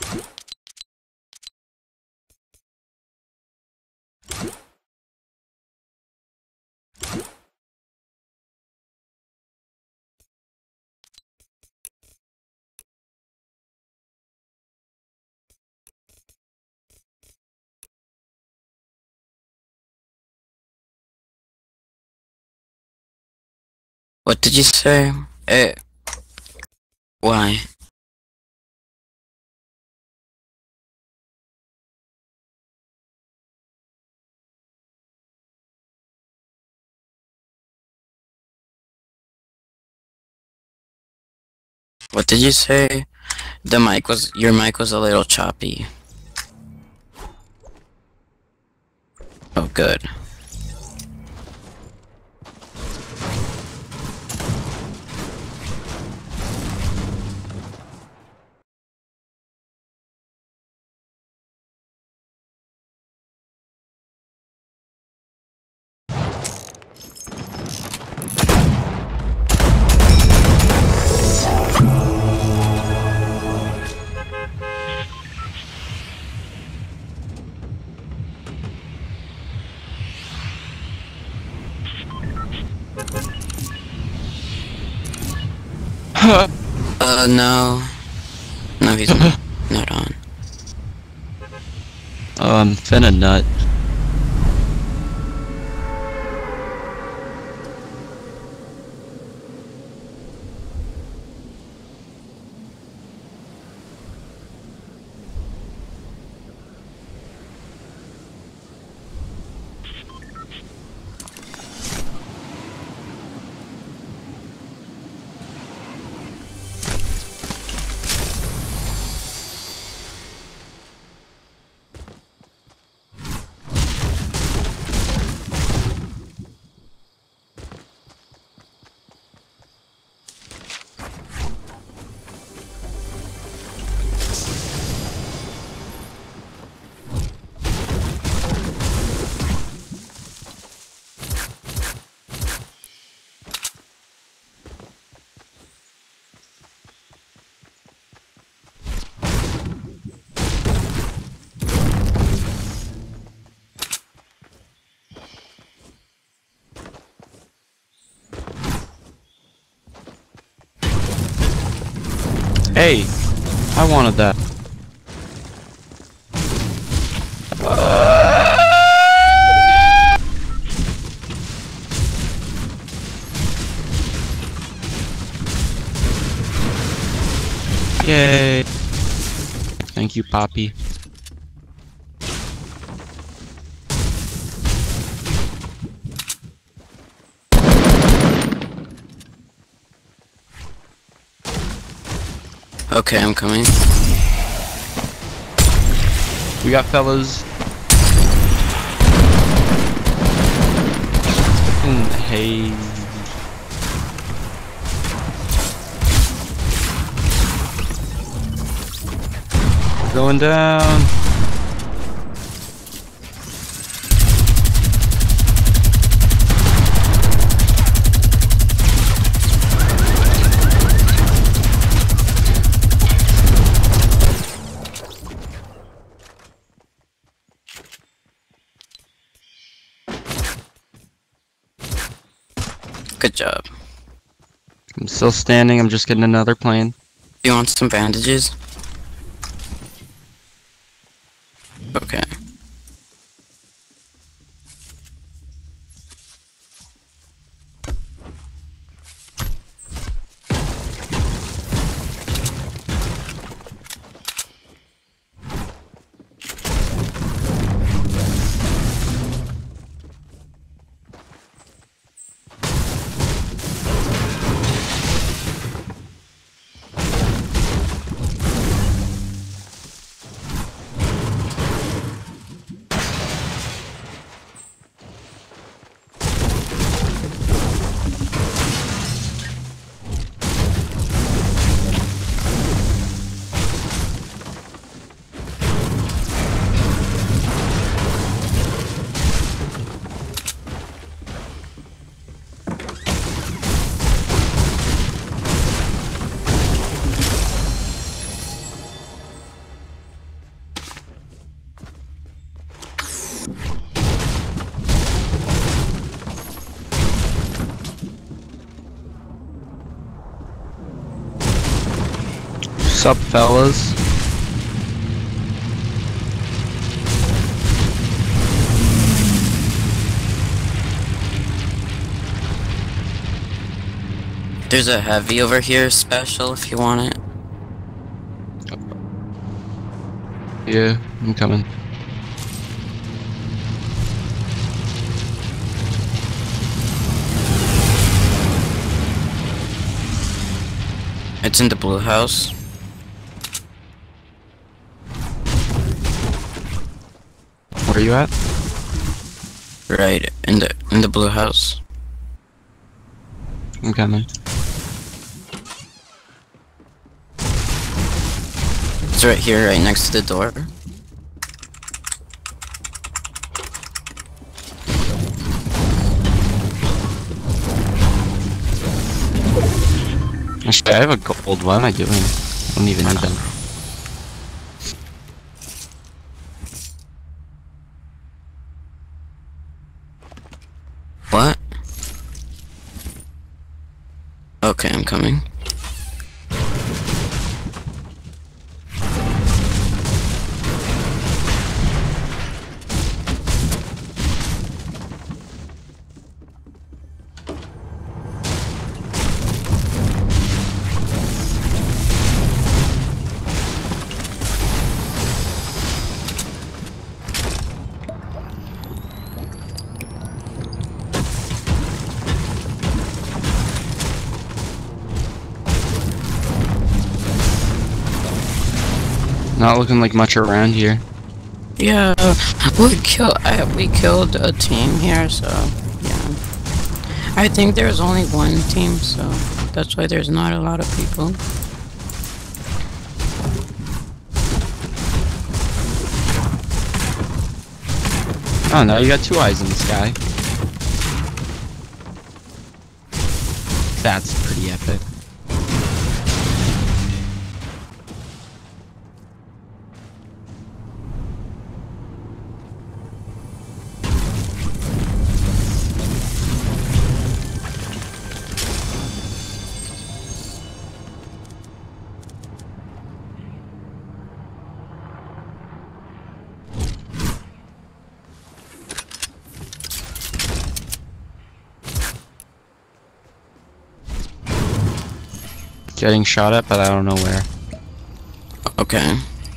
What did you say? Why? What did you say? Your mic was a little choppy. Oh, good. No. No, he's not on. Oh, I'm finna nut. Hey, I wanted that. Yay. Thank you, Poppy. Okay, I'm coming. We got fellas. Hey. Going down. Good job. I'm still standing, I'm just getting another plane. You want some bandages? Okay. Sup, fellas? There's a heavy over here, special, if you want it. Yeah, I'm coming. It's in the blue house. Where are you at? Right, in the blue house. I'm coming. It's right here, right next to the door. Actually, I have a gold. What am I doing? I don't even need them. What? Okay, I'm coming. Not looking like much around here. Yeah, we killed a team here, so yeah. I think there's only one team, so that's why there's not a lot of people. Oh no, you got two eyes in the sky. That's pretty epic. Getting shot at, but I don't know where. Okay.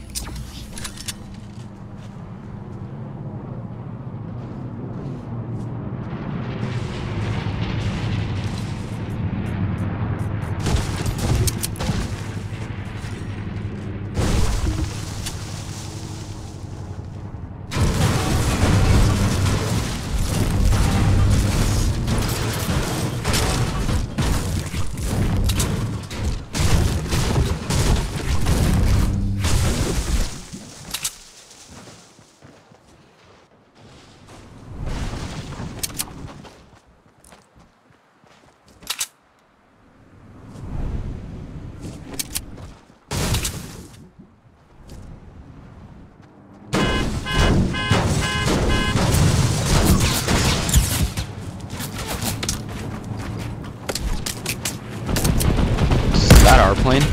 Is that our plane?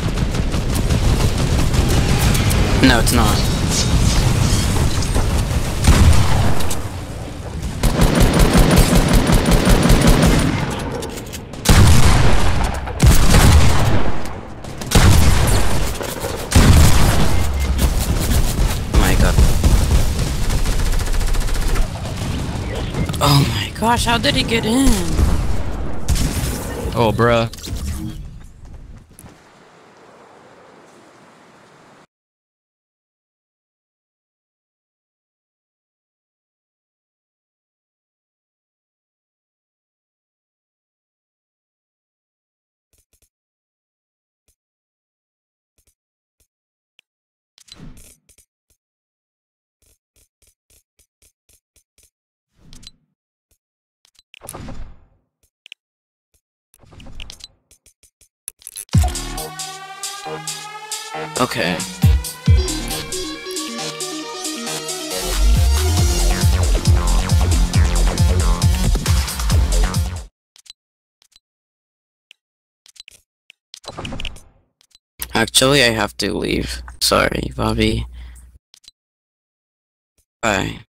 No, it's not. My God. Oh my gosh, how did he get in? Oh, bruh. Okay. Actually, I have to leave. Sorry, Bobby. Bye.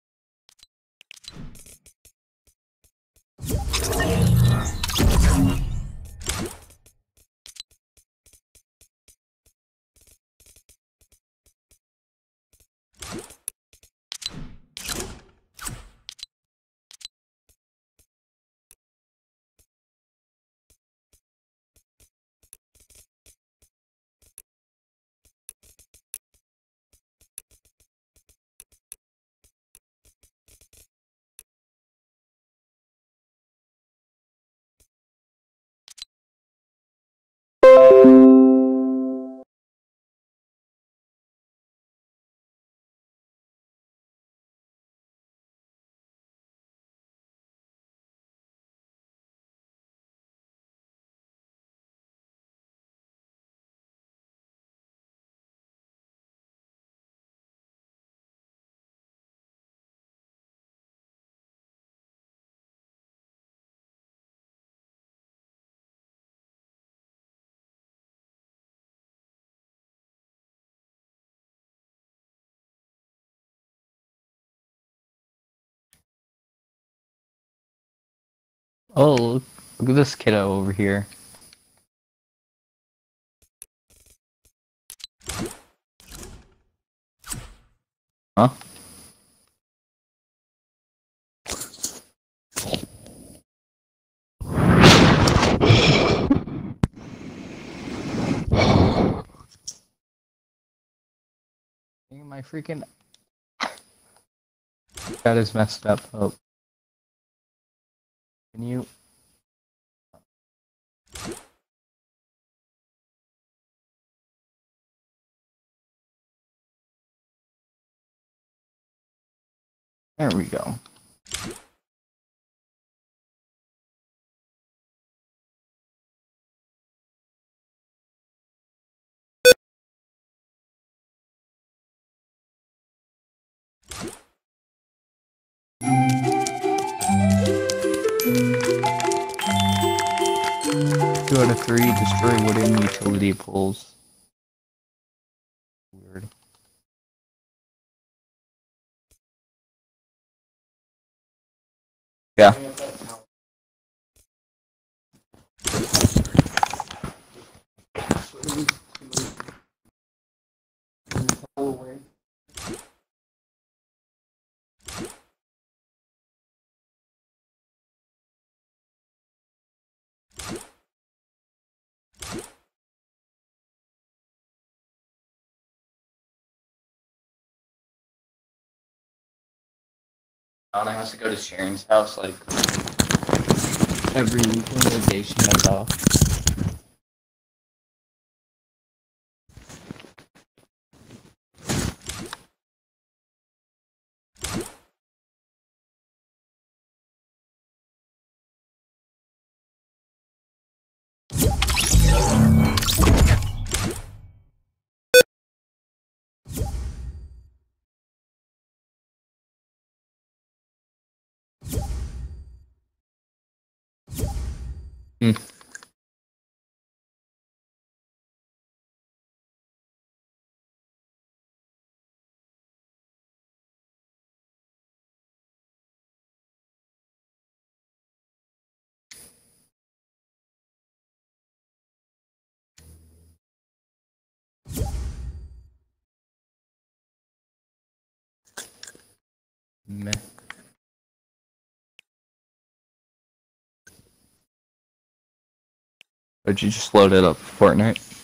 Oh, look at this kiddo over here. Huh? My freaking... That is messed up, Hope. Can you... There we go. Two out of 3, destroy wooden utility poles. Weird. Yeah. Donna has to go to Sharon's house like every weekend the day she has off. Hmm. Meh. But you just loaded up Fortnite?